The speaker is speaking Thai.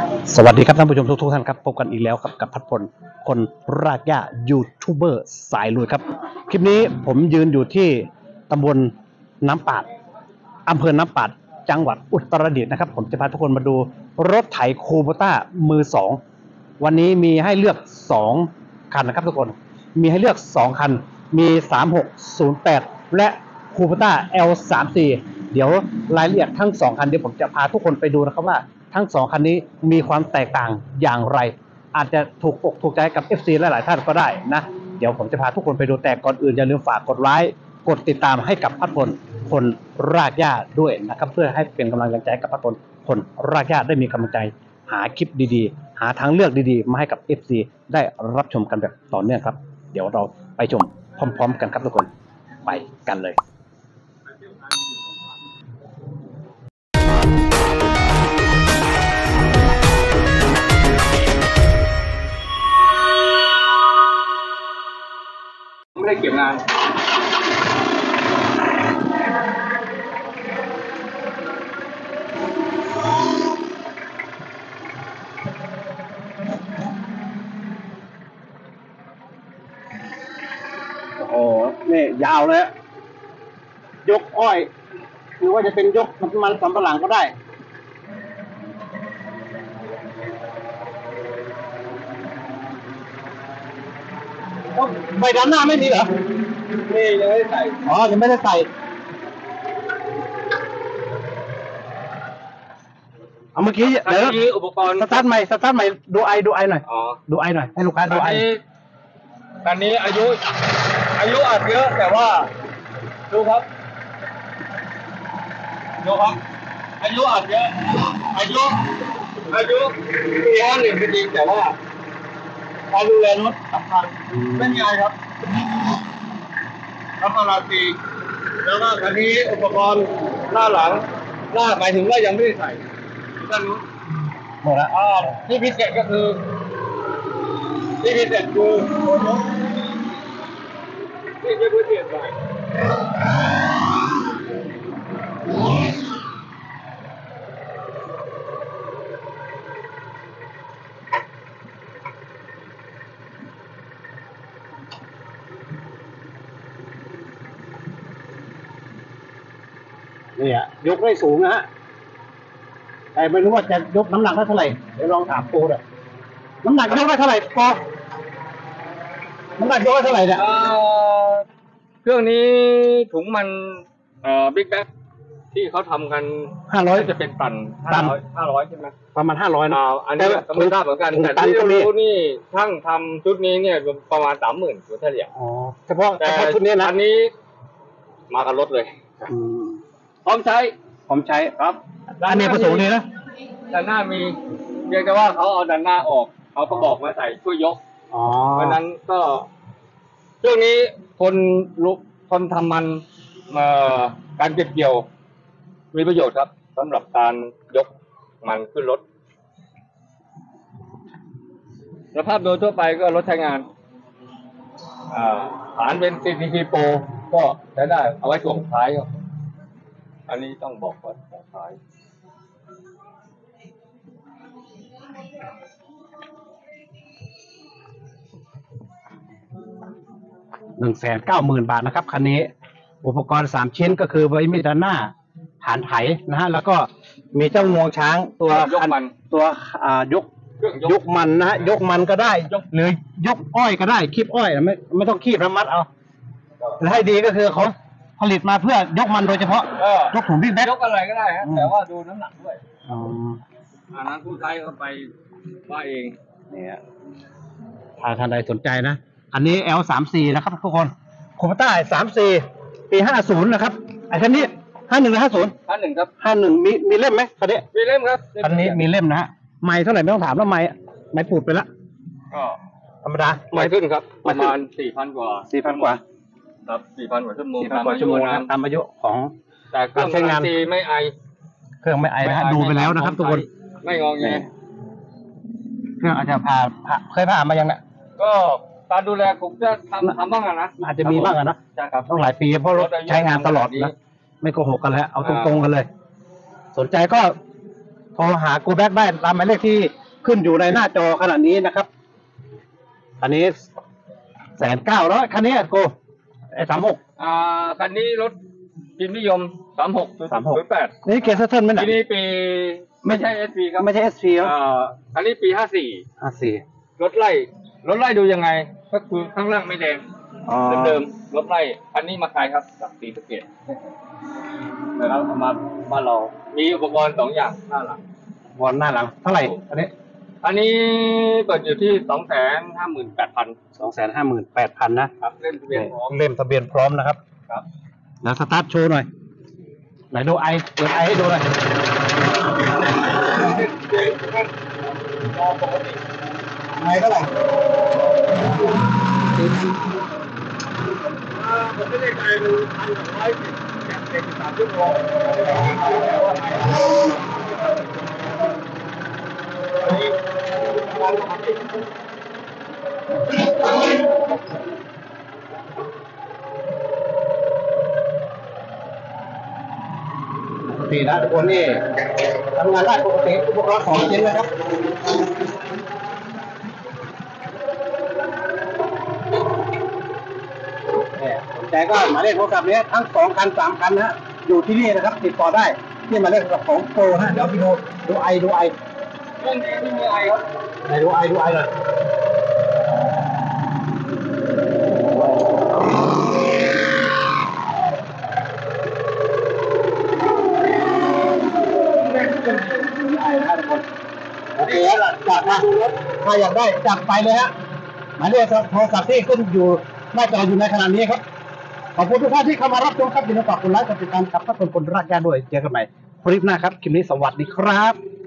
สวัสดีครับท่านผู้ชมทุกท่านครับพบกันอีกแล้วครับกับพัดพลคนรากหญ้ายูทูบเบอร์สายลุยครับคลิปนี้ผมยืนอยู่ที่ตำบลน้ำปาดอำเภอน้ำปาดจังหวัดอุตรดิตถ์นะครับผมจะพาทุกคนมาดูรถไถคูโบต้ามือ2วันนี้มีให้เลือก2คันนะครับทุกคนมีให้เลือก2คันมี3608และคูโบต้า L34 เดี๋ยวรายละเอียดทั้ง2คันเดี๋ยวผมจะพาทุกคนไปดูนะครับว่าทั้ง2คันนี้มีความแตกต่างอย่างไรอาจจะถูกอกถูกใจกับ FC หลายๆท่านก็ได้นะเดี๋ยวผมจะพาทุกคนไปดูแต่ก่อนอื่นอย่าลืมฝากกดไลค์กดติดตามให้กับพัดพลคนรากหญ้าด้วยนะครับเพื่อให้เป็นกำลังใจกับพัดพลคนรากหญ้าได้มีกำลังใจหาคลิปดีๆหาทางเลือกดีๆมาให้กับ FC ได้รับชมกันแบบต่อเนื่องครับเดี๋ยวเราไปชมพร้อมๆกันครับทุกคนไปกันเลยไม่ได้เก็บงานโอ้โหนี่ยาวเลยยกอ้อยหรือว่าจะเป็นยกมันสำปะหลังก็ได้ใบด้านหน้าไม่มีเหรอนี่ยังไม่ได้ใส่อ๋อยังไม่ได้ใส่เอาเมื่อกี้เดี๋ยวอุปกรณ์สตาร์ทใหม่ดูไอหน่อยดูไอหน่อยให้ลูกค้าดูไอตอนนี้อายุอาจเยอะแต่ว่าดูครับอายุอาจเยอะอายุปี51ก็จริงแต่ว่าการดูแลรถสำคัญไม่มีอะไรครับรับการันตีแล้วก็คันนี้อุปกรณ์หน้าหลังหน้าหมายถึงว่ายังไม่ได้ใส่ด้านนู้นหมดแล้วที่พิเศษก็คือที่พิเศษคือนี่จะพิเศษหน่อยนี่ฮะยกได้สูงนะฮะแต่ไม่รู้ว่าจะยกน้ำหนักได้เท่าไหร่เดี๋ยวลองถามโปรเลยน้ำหนักยกได้เท่าไหร่โปรน้ำหนักยกได้เท่าไหร่เนี่ยเครื่องนี้ถุงมันบิ๊กแบ็คที่เขาทำกัน 500 จะเป็นตัน500ใช่ไหมประมาณ500นะอันนี้ก็ไม่ทราบเหมือนกันแต่ที่รู้นี่ช่างทำชุดนี้เนี่ยประมาณ30,000ตัวเฉลี่ยเฉพาะชุดนี้นะอันนี้มากับรถเลยพร้อมใช้ครับอันนี้ประสงค์เลยนะด้านหน้ามีเพียงแต่ว่าเขาเอาด้านหน้าออกเขาก็บอกมาใส่ช่วยยกเพราะนั้นก็เรื่องนี้คนทำมันการเก็บเกี่ยวมีประโยชน์ครับสำหรับการยกมันขึ้นรถสภาพโดยทั่วไปก็รถใช้งานฐานเป็น CTP Pro ก็ใช้ได้เอาไว้ส่งท้ายครับอันนี้ต้องบอกว่าส่งท้าย 190,000 บาทนะครับคันนี้อุปกรณ์3ชิ้นก็คือใบมีดด้านหน้าฐานไถนะฮะแล้วก็มีเจ้างวงช้างตัวยกมันนะฮะยกมันก็ได้หรือยกอ้อยก็ได้คีบอ้อยไม่ต้องคีบระมัดเอาและให้ดีก็คือเขาผลิตมาเพื่อยกมันโดยเฉพาะยกถุงบิ๊กแบ็คยกอะไรก็ได้ครับแต่ว่าดูน้ำหนักด้วยอันนั้นผู้ใช้เขาไปว่าเองเนี่ยถ้าท่านใดสนใจนะอันนี้ L34 นะครับทุกคนคูโบต้า34ปี50นะครับไอ้คันนี้51หรือ 51ครับ 51มีเล่มไหมคันนี้มีเล่มครับคันนี้มีเล่มนะฮะไม้เท่าไหร่ไม่ต้องถามแล้วไม้ปูดไปละก็ธรรมดาไม่ขึ้นครับประมาณ 4,000 กว่าครับ 4,000 กว่าชั่วโมงตามอายุของแต่เครื่องใช้งานไม่ไอเครื่องไม่ไอนะฮะดูไปแล้วนะครับทุกคนไม่งอแงเครื่องอาจจะเคยผ่ามายังเนี่ยก็การดูแลผมจะทำบ้างนะอาจจะมีบ้างนะต้องหลายปีเพราะรถใช้งานตลอดนะไม่โกหกกันแล้วเอาตรงๆกันเลยสนใจก็โทรหากูแบ็คได้ตามหมายเลขที่ขึ้นอยู่ในหน้าจอขนาดนี้นะครับ อันนี้1,900,000คันนี้โกไอ้36 คันนี้รถพิมพ์นิยม36 08 นี่เกียร์เซอร์เทิร์นไหมทีเนี่ยนี้ปีไม่ใช่ SP ครับไม่ใช่ SP ครับอันนี้ปี54 54 รถไล่ดูยังไง ก็คือข้างล่างไม่แดงอ๋อเดิมๆรถไล่อันนี้มาขายครับจากสีสะเกษนะครับเอามาบ้านเรามีอุปกรณ์2อย่างหน้าหลังวอนหน้าหลังเท่าไหร่อันนี้เปิดอยู่ที่258,000 258,000นะครับเล่นทะเบียนพร้อมเล่มทะเบียนพร้อมนะครับครับแล้วสตาร์ทโชว์หน่อยไหนดูไอเปิดไอให้ดูหน่อยปกติไอเท่าไหร่ผมไม่ได้ใจมัน1,210จาก73ชั่วโมงอันนี้การปกติปกตินะทุกคนนี่ทำงานได้ปกติอุปกรณ์2 ชิ้นนะครับสนใจก็หมายเลขโทรศัพท์นี้ทั้ง2 คัน 3 คันนะอยู่ที่นี่นะครับติดต่อได้ที่หมายเลขโทรศัพท์ของโปรฮะเดี๋ยวพี่ดูไอเรื่องนี้ไม่มีอะไรครับไหนดูไอหน่อยโอเคแล้วจัดมาถ้าอยากได้จัดไปเลยฮะหมายเลขโทรศัพท์ที่ขึ้นอยู่หน้าจออยู่ในขณะนี้ครับขอบคุณทุกท่านที่เข้ามารับชมครับอย่าลืมฝากกดไลค์กดติดตามกับพระคนรากหญ้าด้วยเจอกันใหม่คลิปหน้าครับคลิปนี้สวัสดีครับ